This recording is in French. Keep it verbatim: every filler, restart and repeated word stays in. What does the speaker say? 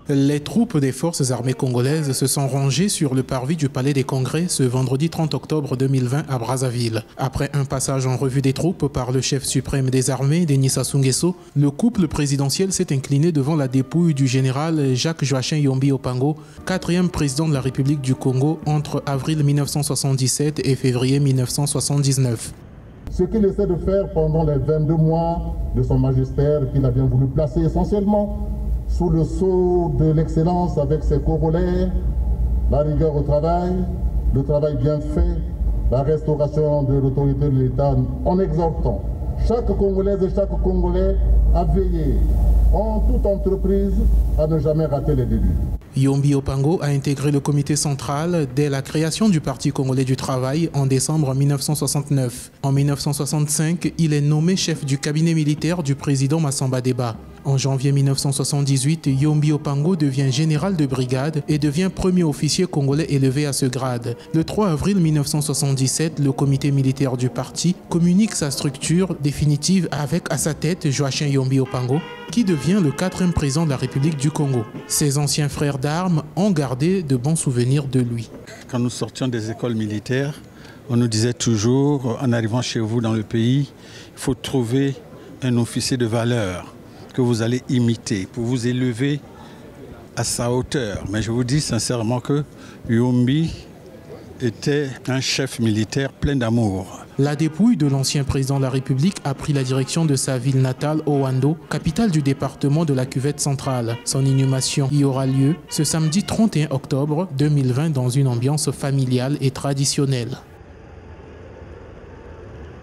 Les troupes des forces armées congolaises se sont rangées sur le parvis du Palais des Congrès ce vendredi trente octobre deux mille vingt à Brazzaville. Après un passage en revue des troupes par le chef suprême des armées, Denis Sassou Nguesso, le couple présidentiel s'est incliné devant la dépouille du général Jacques-Joachim Yombi Opango, quatrième président de la République du Congo entre avril mille neuf cent soixante-dix-sept et février mille neuf cent soixante-dix-neuf. Ce qu'il essaie de faire pendant les vingt-deux mois de son magistère qu'il a bien voulu placer essentiellement sous le sceau de l'excellence avec ses corollaires, la rigueur au travail, le travail bien fait, la restauration de l'autorité de l'État en exhortant chaque Congolaise et chaque Congolais à veiller en toute entreprise à ne jamais rater les débuts. Yombi Opango a intégré le comité central dès la création du Parti congolais du travail en décembre mille neuf cent soixante-neuf. En mille neuf cent soixante-cinq, il est nommé chef du cabinet militaire du président Massamba Deba. En janvier mille neuf cent soixante-dix-huit, Yombi Opango devient général de brigade et devient premier officier congolais élevé à ce grade. Le trois avril mille neuf cent soixante-dix-sept, le comité militaire du parti communique sa structure définitive avec à sa tête Joachim Yombi Opango, qui devient le quatrième président de la République du Congo. Ses anciens frères d'armes ont gardé de bons souvenirs de lui. Quand nous sortions des écoles militaires, on nous disait toujours, en arrivant chez vous dans le pays, il faut trouver un officier de valeur que vous allez imiter pour vous élever à sa hauteur. Mais je vous dis sincèrement que Yombi était un chef militaire plein d'amour. La dépouille de l'ancien président de la République a pris la direction de sa ville natale, Owando, capitale du département de la Cuvette centrale. Son inhumation y aura lieu ce samedi trente et un octobre deux mille vingt dans une ambiance familiale et traditionnelle.